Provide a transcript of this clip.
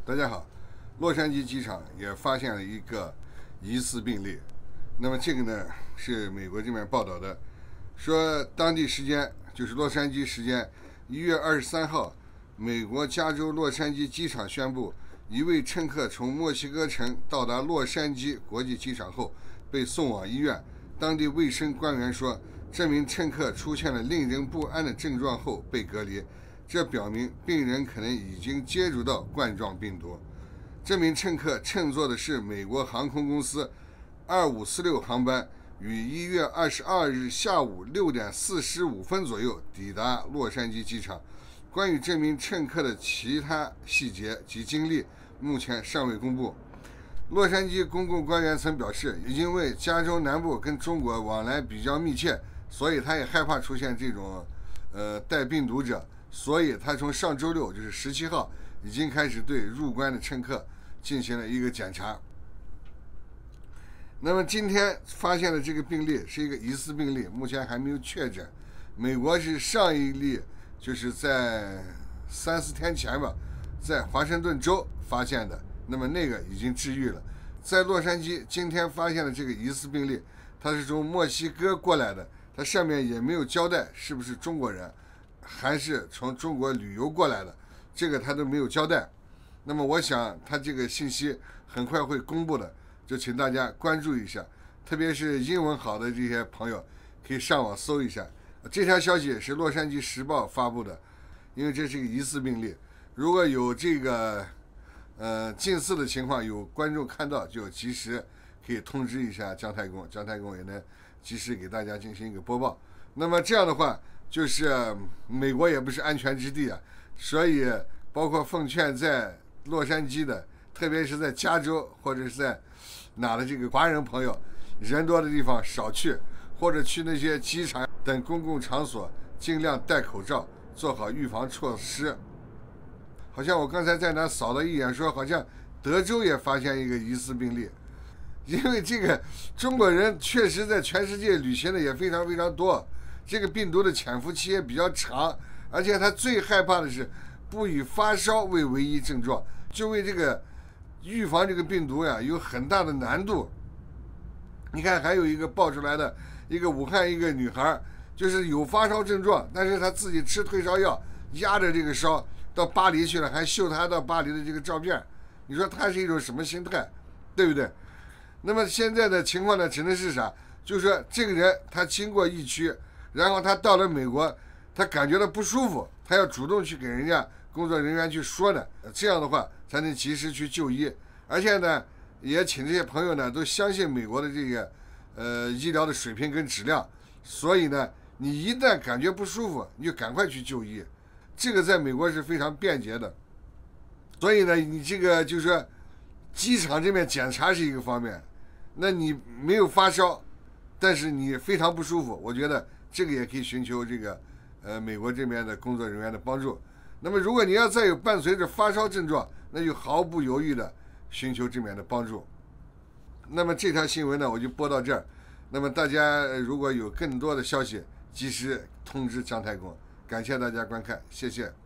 大家好，洛杉矶机场也发现了一个疑似病例。那么这个呢是美国这边报道的，说当地时间就是洛杉矶时间1月23号，美国加州洛杉矶机场宣布，一位乘客从墨西哥城到达洛杉矶国际机场后被送往医院。当地卫生官员说，这名乘客出现了令人不安的症状后被隔离。这表明病人可能已经接触到冠状病毒。这名乘客乘坐的是美国航空公司2546航班，于1月22日下午6点45分左右抵达洛杉矶机场。关于这名乘客的其他细节及经历，目前尚未公布。洛杉矶公共官员曾表示，因为加州南部跟中国往来比较密切，所以他也害怕出现这种带病毒者。所以他从上周六，就是17号，已经开始对入关的乘客进行了一个检查。那么今天发现的这个病例是一个疑似病例，目前还没有确诊。美国是上一例，就是在3-4天前吧，在华盛顿州发现的，那么那个已经治愈了。在洛杉矶今天发现的这个疑似病例，他是从墨西哥过来的，他上面也没有交代是不是中国人，还是从中国旅游过来的，这个他都没有交代。那么我想他这个信息很快会公布的，就请大家关注一下，特别是英文好的这些朋友可以上网搜一下。这条消息是洛杉矶时报发布的，因为这是一个疑似病例，如果有这个近似的情况，有观众看到就及时可以通知一下姜太公，姜太公也能及时给大家进行一个播报。那么这样的话，就是美国也不是安全之地啊，所以包括奉劝在洛杉矶的，特别是在加州或者是在哪的这个华人朋友，人多的地方少去，或者去那些机场等公共场所，尽量戴口罩，做好预防措施。好像我刚才在那扫了一眼，说好像德州也发现一个疑似病例。因为这个中国人确实在全世界旅行的也非常非常多，这个病毒的潜伏期也比较长，而且他最害怕的是不以发烧为唯一症状，就为这个预防这个病毒呀有很大的难度。你看还有一个爆出来的一个武汉一个女孩，就是有发烧症状，但是她自己吃退烧药压着这个烧到巴黎去了，还秀她到巴黎的这个照片，你说她是一种什么心态，对不对？那么现在的情况呢，只能是啥？就是说这个人他经过疫区，然后他到了美国，他感觉到不舒服，他要主动去给人家工作人员去说呢，这样的话才能及时去就医。而且呢，也请这些朋友呢都相信美国的这个医疗的水平跟质量，所以呢，你一旦感觉不舒服，你就赶快去就医，这个在美国是非常便捷的。所以呢，你这个就是说机场这边检查是一个方面，那你没有发烧，但是你非常不舒服，我觉得这个也可以寻求这个美国这边的工作人员的帮助。那么如果你要再有伴随着发烧症状，那就毫不犹豫的寻求这边的帮助。那么这条新闻呢，我就播到这儿。那么大家如果有更多的消息，及时通知姜太公。感谢大家观看，谢谢。